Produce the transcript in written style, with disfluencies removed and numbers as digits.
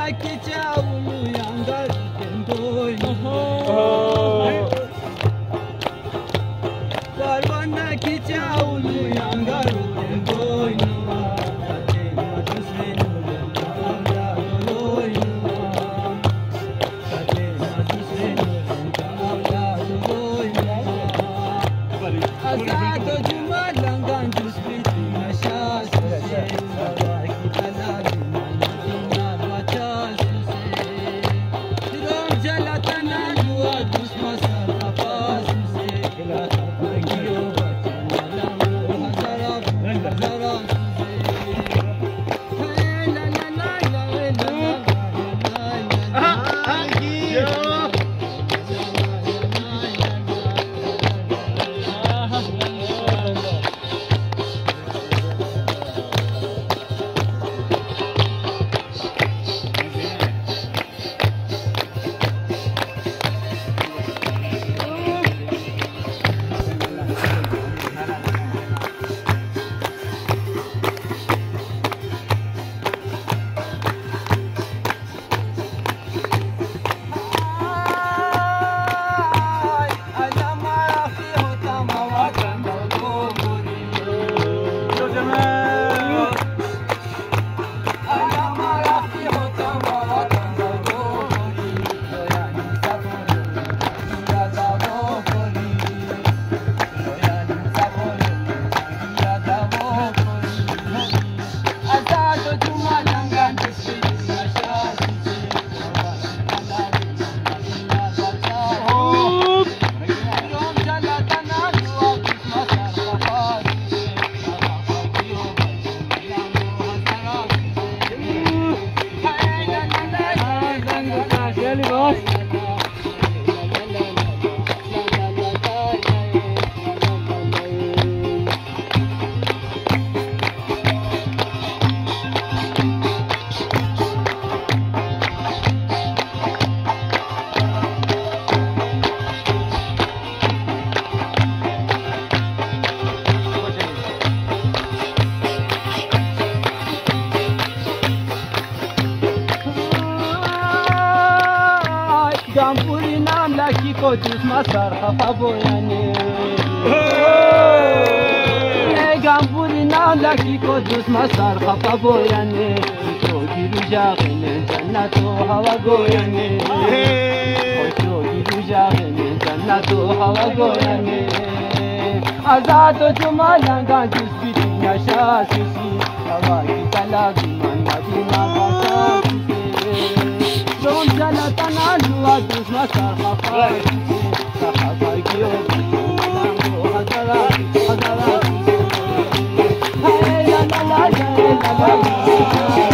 Gampuri nam laki ko dus masar khafa boyane. Gampuri nam laki ko dus masar khafa boyane. To giru jagene jannato hawa goyane. To giru jagene jannato hawa goyane. Azado jumalanga dus bidinya shasisi. Hawa ki talabi man madina kasa. Rom jala tanalu adus masar khafai khafai kiyo namu hazara hazara hey la la la la la la